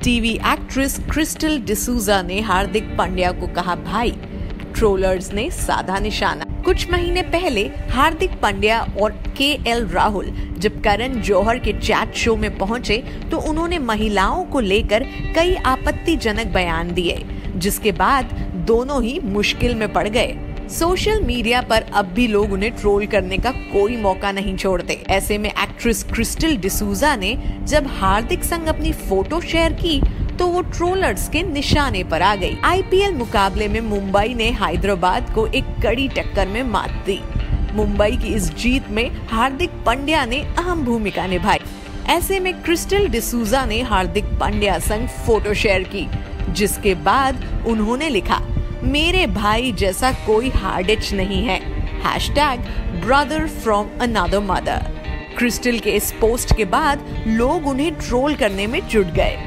TV actress crystal D'Souza ने हार्दिक पांड्या को कहा भाई, ट्रोलर्स ने साधा निशाना। कुछ महीने पहले हार्दिक पांड्या और KL राहुल जब करण जौहर के चैट शो में पहुंचे तो उन्होंने महिलाओं को लेकर कई आपत्तिजनक बयान दिए, जिसके बाद दोनों ही मुश्किल में पड़ गए। सोशल मीडिया पर अब भी लोग उन्हें ट्रोल करने का कोई मौका नहीं छोड़ते। ऐसे में एक्ट्रेस क्रिस्टल डिसूजा ने जब हार्दिक संग अपनी फोटो शेयर की तो वो ट्रोलर्स के निशाने पर आ गई। IPL मुकाबले में मुंबई ने हैदराबाद को एक कड़ी टक्कर में मात दी। मुंबई की इस जीत में हार्दिक पांड्या ने अहम भूमिका निभाई। ऐसे में क्रिस्टल डिसूजा ने हार्दिक पांड्या संग फोटो शेयर की, जिसके बाद उन्होंने लिखा, मेरे भाई जैसा कोई हार्डिच नहीं है, #brother from another mother। Crystal के इस पोस्ट के बाद लोग उन्हें ट्रोल करने में जुट गए।